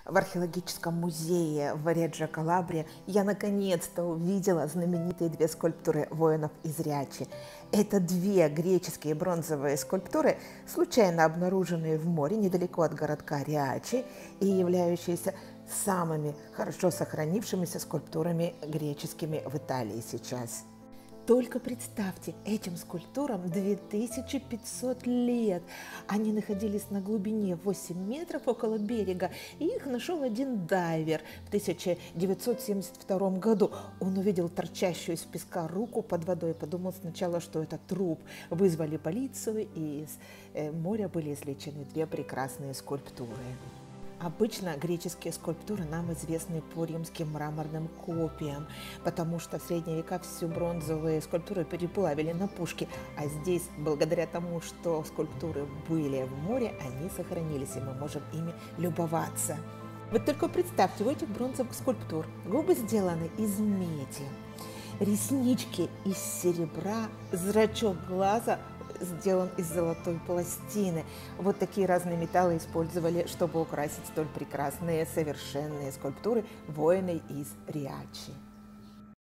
В археологическом музее в Реджо Калабрия я наконец-то увидела знаменитые две скульптуры воинов из Риачи. Это две греческие бронзовые скульптуры, случайно обнаруженные в море недалеко от городка Риачи и являющиеся самыми хорошо сохранившимися скульптурами греческими в Италии сейчас. Только представьте, этим скульптурам 2500 лет. Они находились на глубине 8 метров около берега, и их нашел один дайвер в 1972 году. Он увидел торчащую из песка руку под водой и подумал сначала, что это труп. Вызвали полицию, и из моря были извлечены две прекрасные скульптуры. Обычно греческие скульптуры нам известны по римским мраморным копиям, потому что в средние века всю бронзовые скульптуры переплавили на пушки, а здесь, благодаря тому, что скульптуры были в море, они сохранились, и мы можем ими любоваться. Вот только представьте, у этих бронзовых скульптур губы сделаны из меди, реснички из серебра, зрачок глаза сделан из золотой пластины. Вот такие разные металлы использовали, чтобы украсить столь прекрасные, совершенные скульптуры воины из Риачи.